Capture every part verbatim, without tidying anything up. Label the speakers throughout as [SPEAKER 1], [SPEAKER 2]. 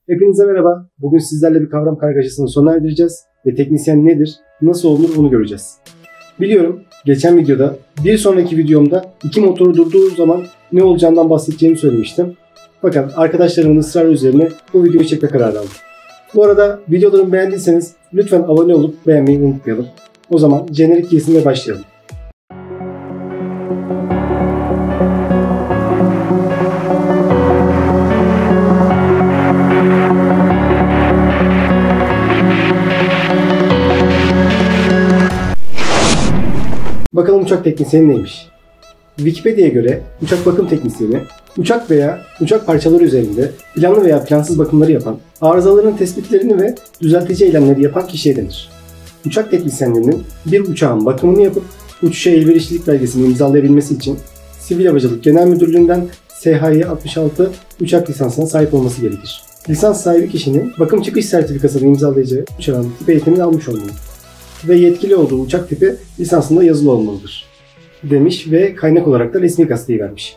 [SPEAKER 1] Hepinize merhaba. Bugün sizlerle bir kavram kargaşasını sona erdireceğiz ve teknisyen nedir, nasıl olunur bunu göreceğiz. Biliyorum, geçen videoda bir sonraki videomda iki motoru durduğu zaman ne olacağından bahsedeceğimi söylemiştim. Fakat arkadaşlarımın ısrarı üzerine bu videoyu çekme kararı aldım. Bu arada videolarımı beğendiyseniz lütfen abone olup beğenmeyi unutmayalım. O zaman jenerik kesimle başlayalım. Bakalım uçak teknisyeni neymiş? Wikipedia'ya göre uçak bakım teknisyeni, uçak veya uçak parçaları üzerinde planlı veya plansız bakımları yapan, arızaların tespitlerini ve düzeltici eylemleri yapan kişiye denir. Uçak teknisyenlerinin bir uçağın bakımını yapıp uçuşa elverişlilik belgesini imzalayabilmesi için Sivil Havacılık Genel Müdürlüğü'nden S H Y altmış altı uçak lisansına sahip olması gerekir. Lisans sahibi kişinin bakım çıkış sertifikasını imzalayacağı uçağın tip eğitimini almış olmalı ve yetkili olduğu uçak tipi lisansında yazılı olmalıdır demiş ve kaynak olarak da resmi gazeteyi vermiş.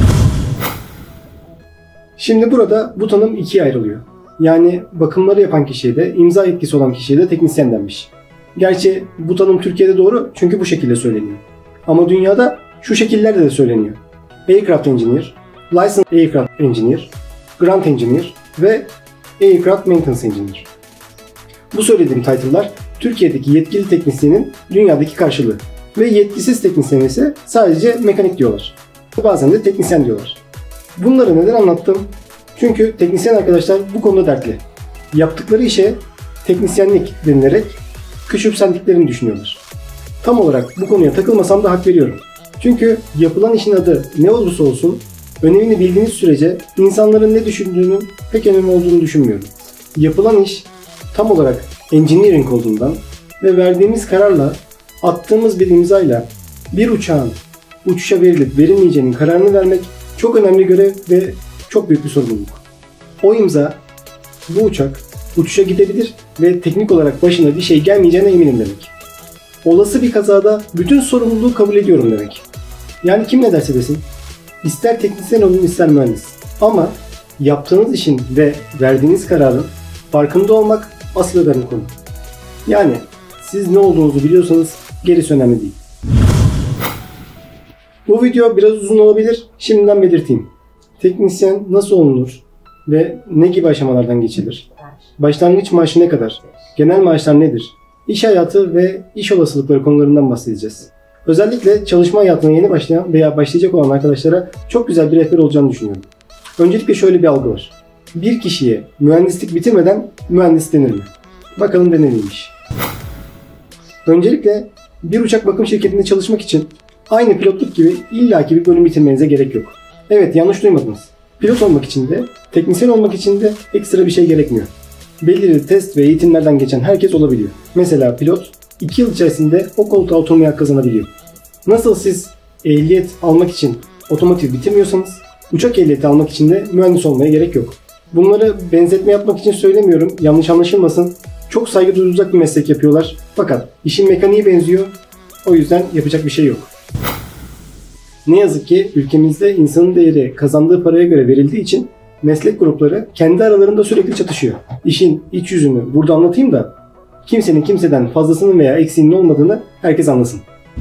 [SPEAKER 1] Şimdi burada bu tanım ikiye ayrılıyor. Yani bakımları yapan kişiye de imza yetkisi olan kişiye de teknisyen denmiş. Gerçi bu tanım Türkiye'de doğru çünkü bu şekilde söyleniyor. Ama dünyada şu şekillerde de söyleniyor. Aircraft Engineer, Licensed Aircraft Engineer, Grant Engineer ve Aircraft Maintenance Engineer. Bu söylediğim title'lar Türkiye'deki yetkili teknisyenin dünyadaki karşılığı ve yetkisiz teknisyen ise sadece mekanik diyorlar. Bazen de teknisyen diyorlar. Bunları neden anlattım? Çünkü teknisyen arkadaşlar bu konuda dertli. Yaptıkları işe teknisyenlik denilerek küçümsendiklerini düşünüyorlar. Tam olarak bu konuya takılmasam da hak veriyorum. Çünkü yapılan işin adı ne olursa olsun önemini bildiğiniz sürece insanların ne düşündüğünün pek önemli olduğunu düşünmüyorum. Yapılan iş tam olarak engineering olduğundan ve verdiğimiz kararla, attığımız bir imzayla bir uçağın uçuşa verilip verilmeyeceğinin kararını vermek çok önemli görev ve çok büyük bir sorumluluk. O imza, bu uçak uçuşa gidebilir ve teknik olarak başına bir şey gelmeyeceğine eminim demek. Olası bir kazada bütün sorumluluğu kabul ediyorum demek. Yani kim ne derse desin, ister teknisyen olun ister mühendis. Ama yaptığınız işin ve verdiğiniz kararın farkında olmak asıl önemli konu. Yani siz ne olduğunuzu biliyorsanız gerisi önemli değil. Bu video biraz uzun olabilir. Şimdiden belirteyim. Teknisyen nasıl olunur ve ne gibi aşamalardan geçilir? Başlangıç maaşı ne kadar? Genel maaşlar nedir? İş hayatı ve iş olasılıkları konularından bahsedeceğiz. Özellikle çalışma hayatına yeni başlayan veya başlayacak olan arkadaşlara çok güzel bir rehber olacağını düşünüyorum. Öncelikle şöyle bir algı var. Bir kişiye mühendislik bitirmeden mühendis denir mi? Bakalım denilmiş. Öncelikle bir uçak bakım şirketinde çalışmak için aynı pilotluk gibi illaki bir bölüm bitirmenize gerek yok. Evet, yanlış duymadınız. Pilot olmak için de, teknisyen olmak için de ekstra bir şey gerekmiyor. Belirli test ve eğitimlerden geçen herkes olabiliyor. Mesela pilot iki yıl içerisinde o koltuğa oturmaya hak kazanabiliyor. Nasıl siz ehliyet almak için otomotiv bitirmiyorsanız, uçak ehliyeti almak için de mühendis olmaya gerek yok. Bunları benzetme yapmak için söylemiyorum, yanlış anlaşılmasın. Çok saygı duyulacak bir meslek yapıyorlar. Fakat işin mekaniği benziyor. O yüzden yapacak bir şey yok. Ne yazık ki ülkemizde insanın değeri kazandığı paraya göre verildiği için meslek grupları kendi aralarında sürekli çatışıyor. İşin iç yüzünü burada anlatayım da kimsenin kimseden fazlasının veya eksiğinin olmadığını herkes anlasın.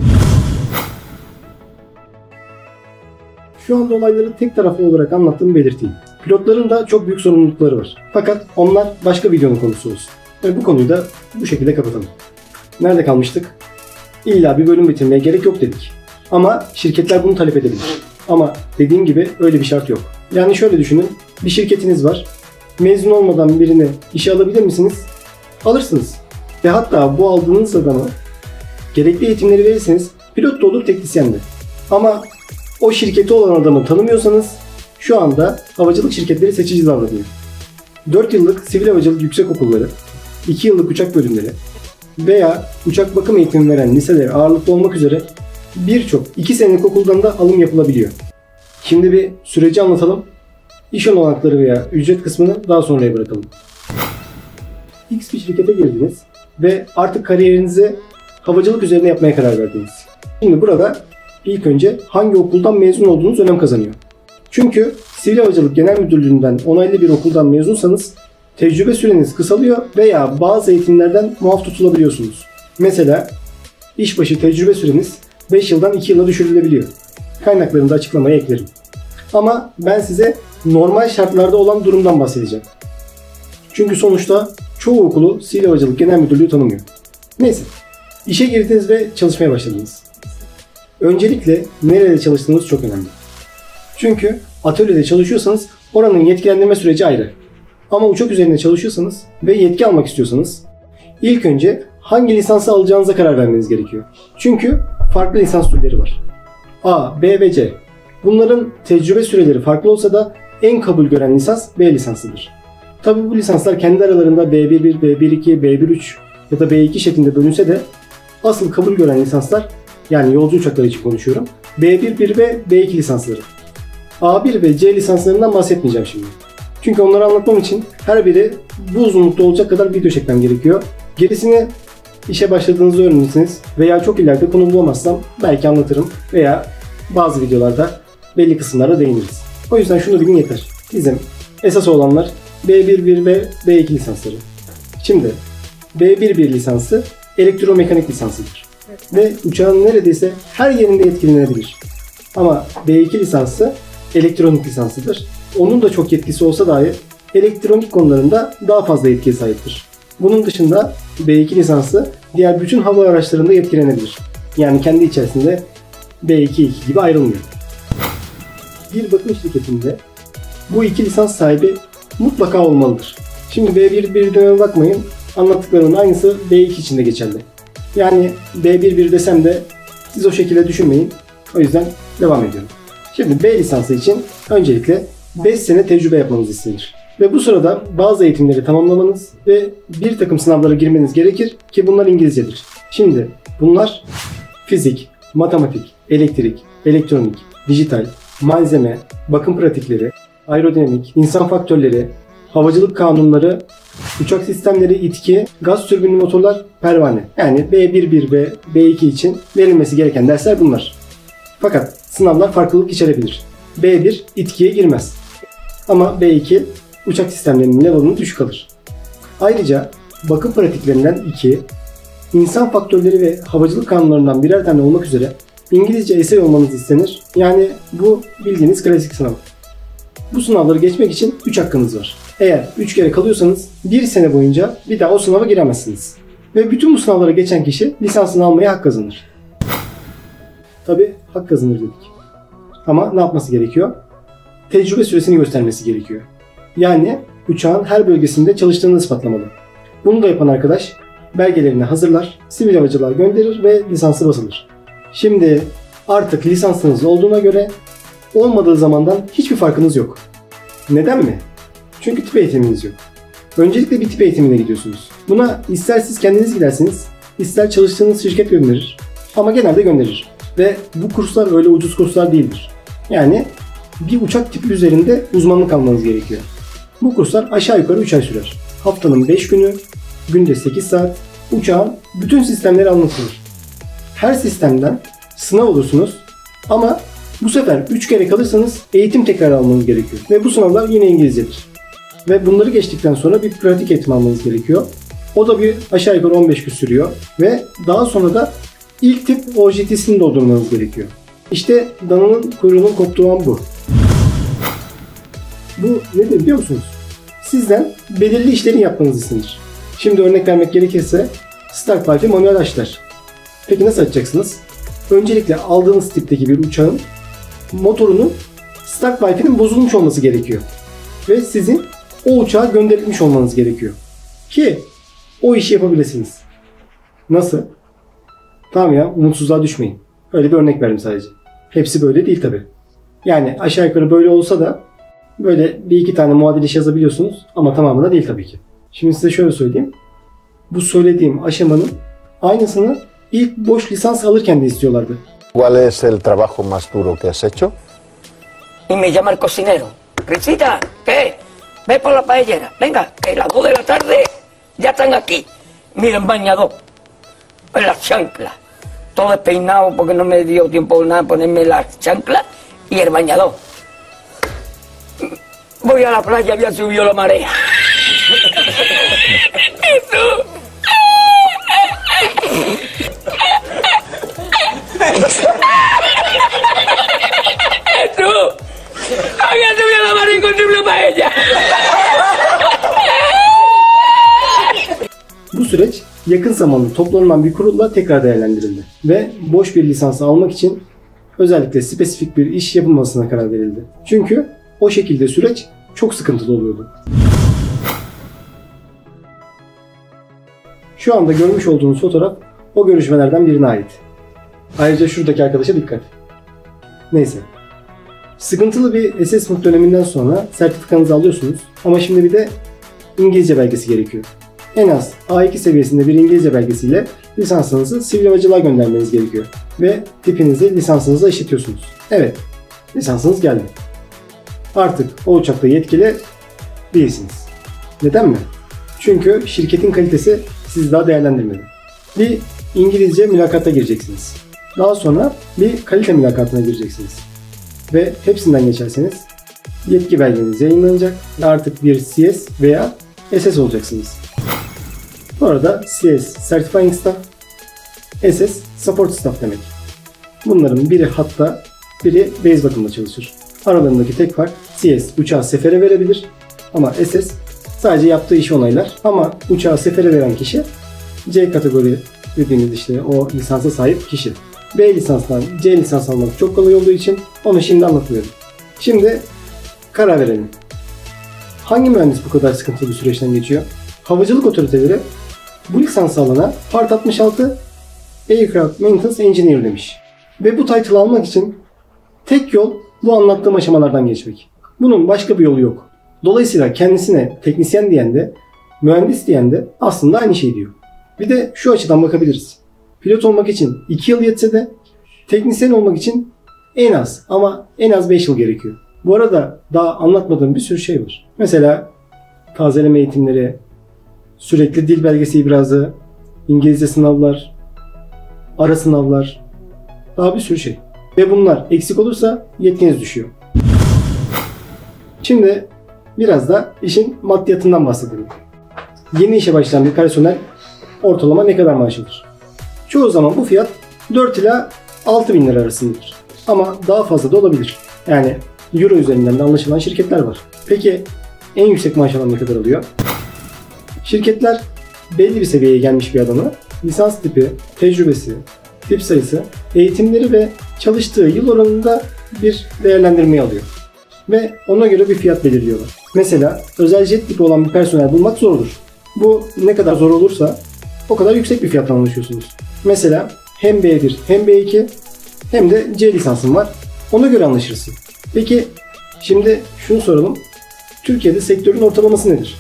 [SPEAKER 1] Şu anda olayları tek taraflı olarak anlattığımı belirteyim. Pilotların da çok büyük sorumlulukları var. Fakat onlar başka videonun konusu olsun. Ve bu konuyu da bu şekilde kapatalım. Nerede kalmıştık? İlla bir bölüm bitirmeye gerek yok dedik. Ama şirketler bunu talep edebilir. Ama dediğim gibi öyle bir şart yok. Yani şöyle düşünün. Bir şirketiniz var. Mezun olmadan birini işe alabilir misiniz? Alırsınız. Ve hatta bu aldığınız adamı gerekli eğitimleri verirseniz pilot da olur, teknisyen de. Ama o şirketi olan adamı tanımıyorsanız şu anda havacılık şirketleri seçici davranıyor. dört yıllık sivil havacılık yüksek okulları, iki yıllık uçak bölümleri veya uçak bakım eğitimi veren liseler ağırlıklı olmak üzere birçok iki senelik okuldan da alım yapılabiliyor. Şimdi bir süreci anlatalım. İş olanakları veya ücret kısmını daha sonraya bırakalım. X bir şirkete girdiniz ve artık kariyerinizi havacılık üzerine yapmaya karar verdiniz. Şimdi burada ilk önce hangi okuldan mezun olduğunuz önem kazanıyor. Çünkü Sivil Havacılık Genel Müdürlüğü'nden onaylı bir okuldan mezunsanız tecrübe süreniz kısalıyor veya bazı eğitimlerden muaf tutulabiliyorsunuz. Mesela işbaşı tecrübe süreniz beş yıldan iki yıla düşürülebiliyor. Kaynaklarını da açıklamaya eklerim. Ama ben size normal şartlarda olan durumdan bahsedeceğim. Çünkü sonuçta çoğu okulu Sivil Havacılık Genel Müdürlüğü tanımıyor. Neyse, işe girdiniz ve çalışmaya başladınız. Öncelikle nerede çalıştığınız çok önemli. Çünkü atölyede çalışıyorsanız oranın yetkilendirme süreci ayrı. Ama uçak üzerinde çalışıyorsanız ve yetki almak istiyorsanız ilk önce hangi lisansı alacağınıza karar vermeniz gerekiyor. Çünkü farklı lisans türleri var. A, B ve C. Bunların tecrübe süreleri farklı olsa da en kabul gören lisans B lisansıdır. Tabi bu lisanslar kendi aralarında B bir bir, B bir iki, B bir üç ya da B iki şeklinde bölünse de asıl kabul gören lisanslar, yani yolcu uçakları için konuşuyorum, B bir bir ve B iki lisansları. A bir ve C lisanslarından bahsetmeyeceğim şimdi. Çünkü onları anlatmam için her biri bu uzunlukta olacak kadar video çekmem gerekiyor. Gerisini işe başladığınızda öğrenirsiniz veya çok ileride konu bulamazsam belki anlatırım veya bazı videolarda belli kısımlara değiniriz. O yüzden şunu bilin yeter. Bizim esas olanlar B bir bir ve B iki lisansları. Şimdi B bir bir lisansı elektromekanik lisansıdır. Ve uçağın neredeyse her yerinde yetkilenebilir. Ama B iki lisansı elektronik lisansıdır. Onun da çok yetkisi olsa dahi elektronik konularında daha fazla yetkiye sahiptir. Bunun dışında B iki lisansı diğer bütün hava araçlarında yetkilenebilir. Yani kendi içerisinde B iki iki gibi ayrılmıyor. Bir bakım şirketinde bu iki lisans sahibi mutlaka olmalıdır. Şimdi B bir bir'e bakmayın, anlattıklarımın aynısı B iki için de geçerli. Yani B bir bir desem de siz o şekilde düşünmeyin. O yüzden devam ediyorum. Şimdi B lisansı için öncelikle beş sene tecrübe yapmanız istenir. Ve bu sırada bazı eğitimleri tamamlamanız ve bir takım sınavlara girmeniz gerekir ki bunlar İngilizcedir. Şimdi bunlar fizik, matematik, elektrik, elektronik, dijital, malzeme, bakım pratikleri, aerodinamik, insan faktörleri, havacılık kanunları, uçak sistemleri, itki, gaz türbinli motorlar, pervane. Yani B bir bir ve B iki için verilmesi gereken dersler bunlar. Fakat sınavlar farklılık içerebilir. B bir itkiye girmez. Ama B iki uçak sistemlerinin level'ını düşük alır. Ayrıca bakım pratiklerinden iki, insan faktörleri ve havacılık kanunlarından birer tane olmak üzere İngilizce essay olmanız istenir. Yani bu bildiğiniz klasik sınav. Bu sınavları geçmek için üç hakkınız var. Eğer üç kere kalıyorsanız bir sene boyunca bir daha o sınava giremezsiniz. Ve bütün bu sınavlara geçen kişi lisansını almaya hak kazanır. Tabi hak kazanır dedik. Ama ne yapması gerekiyor? Tecrübe süresini göstermesi gerekiyor. Yani uçağın her bölgesinde çalıştığını ispatlamalı. Bunu da yapan arkadaş belgelerini hazırlar, sivil havacılığa gönderir ve lisansı basılır. Şimdi artık lisansınız olduğuna göre olmadığı zamandan hiçbir farkınız yok. Neden mi? Çünkü tip eğitiminiz yok. Öncelikle bir tip eğitimine gidiyorsunuz. Buna ister siz kendiniz gidersiniz, ister çalıştığınız şirket gönderir. Ama genelde gönderir. Ve bu kurslar öyle ucuz kurslar değildir. Yani bir uçak tipi üzerinde uzmanlık almanız gerekiyor. Bu kurslar aşağı yukarı üç ay sürer. Haftanın beş günü, günde sekiz saat, uçağın bütün sistemleri anlatılır. Her sistemden sınav olursunuz ama bu sefer üç kere kalırsanız eğitim tekrar almanız gerekiyor. Ve bu sınavlar yine İngilizcedir. Ve bunları geçtikten sonra bir pratik eğitim almanız gerekiyor. O da bir aşağı yukarı on beş gün sürüyor. Ve daha sonra da ilk tip O J T'sini doldurmanız gerekiyor. İşte dananın kuyruğunun koptuğu an bu. Bu nedir biliyor musunuz? Sizden belirli işleri yapmanızı istenir. Şimdi örnek vermek gerekirse start valve'i manuel açlar. Peki nasıl açacaksınız? Öncelikle aldığınız tipteki bir uçağın motorunun start valve'inin bozulmuş olması gerekiyor. Ve sizin o uçağa gönderilmiş olmanız gerekiyor. Ki o işi yapabilirsiniz. Nasıl? Tamam ya, umutsuzluğa düşmeyin. Öyle bir örnek verdim sadece. Hepsi böyle değil tabi. Yani aşağı yukarı böyle olsa da böyle bir iki tane muadil iş yazabiliyorsunuz ama tamamı da değil tabii ki. Şimdi size şöyle söyleyeyim. Bu söylediğim aşamanın aynısını ilk boş lisans alırken de istiyorlardı.
[SPEAKER 2] ¿Cuál es el trabajo más duro que has hecho?
[SPEAKER 3] Y me llama el cocinero. Risita, ¿qué? Ve por la paellera. Venga, que las dos de la tarde ya están aquí. Miren, bañador. En las chanclas. Todo despeinado porque no me dio tiempo nada ponerme las chanclas y el bañador. Voy a la playa, había subido la marea. ¡Tú! ¡Había subido la mano y encontré una paella!
[SPEAKER 1] Bu süreç yakın zamanda toplanan bir kurulla tekrar değerlendirildi ve boş bir lisansı almak için özellikle spesifik bir iş yapılmasına karar verildi. Çünkü o şekilde süreç çok sıkıntılı oluyordu. Şu anda görmüş olduğunuz fotoğraf o görüşmelerden birine ait. Ayrıca şuradaki arkadaşa dikkat. Neyse. Sıkıntılı bir assessment döneminden sonra sertifikanızı alıyorsunuz ama şimdi bir de İngilizce belgesi gerekiyor. En az A iki seviyesinde bir İngilizce belgesiyle lisansınızı sivil havacılığa göndermeniz gerekiyor. Ve tipinizi lisansınıza eşitiyorsunuz. Evet, lisansınız geldi. Artık o uçakta yetkili değilsiniz. Neden mi? Çünkü şirketin kalitesi sizi daha değerlendirmedi. Bir İngilizce mülakata gireceksiniz. Daha sonra bir kalite mülakatına gireceksiniz. Ve hepsinden geçerseniz yetki belgeniz yayınlanacak ve artık bir C S veya S S olacaksınız. Bu arada C S Certifying Staff, S S Support Staff demek. Bunların biri hatta biri base bakımda çalışır. Aralarındaki tek fark C S uçağı sefere verebilir ama S S sadece yaptığı işi onaylar. Ama uçağı sefere veren kişi C kategori dediğimiz işte o lisansa sahip kişi. B lisanstan C lisans almak çok kolay olduğu için onu şimdi anlatmıyorum. Şimdi karar verelim. Hangi mühendis bu kadar sıkıntılı bir süreçten geçiyor? Havacılık otoriteleri bu lisansı alana Part altmış altı Aircraft Maintenance Engineer demiş. Ve bu title almak için tek yol bu anlattığım aşamalardan geçmek. Bunun başka bir yolu yok. Dolayısıyla kendisine teknisyen diyen de mühendis diyen de aslında aynı şey diyor. Bir de şu açıdan bakabiliriz. Pilot olmak için iki yıl yetse de teknisyen olmak için en az ama en az beş yıl gerekiyor. Bu arada daha anlatmadığım bir sürü şey var. Mesela tazeleme eğitimleri, sürekli dil belgesi ibrazı, İngilizce sınavlar, ara sınavlar, daha bir sürü şey. Ve bunlar eksik olursa yetkiniz düşüyor. Şimdi biraz da işin maddiyatından bahsedelim. Yeni işe başlayan bir personel ortalama ne kadar maaş alır? Çoğu zaman bu fiyat dört ila altı bin lira arasındadır. Ama daha fazla da olabilir. Yani euro üzerinden de anlaşılan şirketler var. Peki en yüksek maaş alan ne kadar alıyor? Şirketler belli bir seviyeye gelmiş bir adamı lisans tipi, tecrübesi, tip sayısı, eğitimleri ve çalıştığı yıl oranında bir değerlendirmeye alıyor. Ve ona göre bir fiyat belirliyorlar. Mesela özel jet tipi olan bir personel bulmak zordur. Bu ne kadar zor olursa o kadar yüksek bir fiyatla anlaşıyorsunuz. Mesela hem B bir hem B iki hem de C lisansın var. Ona göre anlaşırsın. Peki şimdi şunu soralım. Türkiye'de sektörün ortalaması nedir?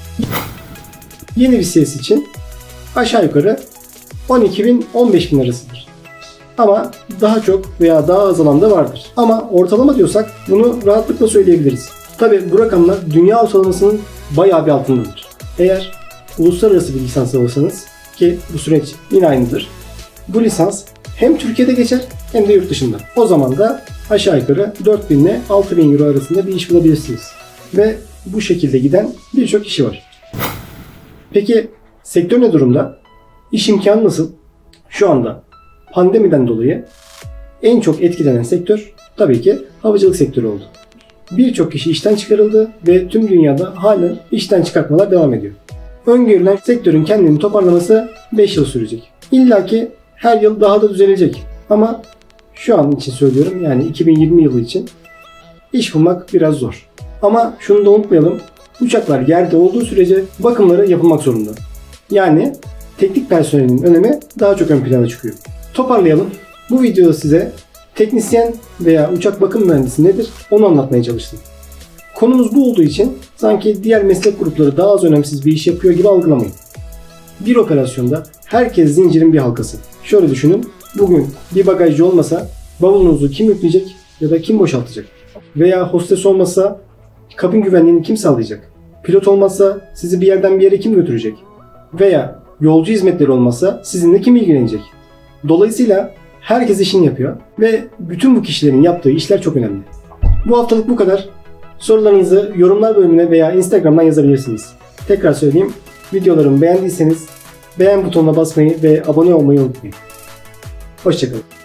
[SPEAKER 1] Yeni bir C S için aşağı yukarı on iki bin on beş bin arasıdır. Ama daha çok veya daha az alan da vardır. Ama ortalama diyorsak bunu rahatlıkla söyleyebiliriz. Tabi bu rakamlar dünya ortalamasının bayağı bir altındadır. Eğer uluslararası bir lisans alırsanız ki bu süreç yine aynıdır. Bu lisans hem Türkiye'de geçer hem de yurt dışında. O zaman da aşağı yukarı dört bin ile altı bin euro arasında bir iş bulabilirsiniz. Ve bu şekilde giden birçok kişi var. Peki sektör ne durumda? İş imkanı nasıl? Şu anda pandemiden dolayı en çok etkilenen sektör tabii ki havacılık sektörü oldu. Birçok kişi işten çıkarıldı ve tüm dünyada halen işten çıkartmalar devam ediyor. Öngörülen sektörün kendini toparlaması beş yıl sürecek. İlla ki her yıl daha da düzelecek. Ama şu an için söylüyorum, yani iki bin yirmi yılı için iş bulmak biraz zor. Ama şunu da unutmayalım. Uçaklar yerde olduğu sürece bakımları yapılmak zorunda. Yani teknik personelin önemi daha çok ön plana çıkıyor. Toparlayalım. Bu videoda size teknisyen veya uçak bakım mühendisi nedir onu anlatmaya çalıştım. Konumuz bu olduğu için sanki diğer meslek grupları daha az önemsiz bir iş yapıyor gibi algılamayın. Bir operasyonda herkes zincirin bir halkası. Şöyle düşünün, bugün bir bagajcı olmasa bavulunuzu kim yükleyecek ya da kim boşaltacak? Veya hostes olmasa kabin güvenliğini kim sağlayacak? Pilot olmazsa sizi bir yerden bir yere kim götürecek? Veya yolcu hizmetleri olmazsa sizinle kim ilgilenecek? Dolayısıyla herkes işini yapıyor ve bütün bu kişilerin yaptığı işler çok önemli. Bu haftalık bu kadar. Sorularınızı yorumlar bölümüne veya Instagram'dan yazabilirsiniz. Tekrar söyleyeyim. Videolarımı beğendiyseniz beğen butonuna basmayı ve abone olmayı unutmayın. Hoşçakalın.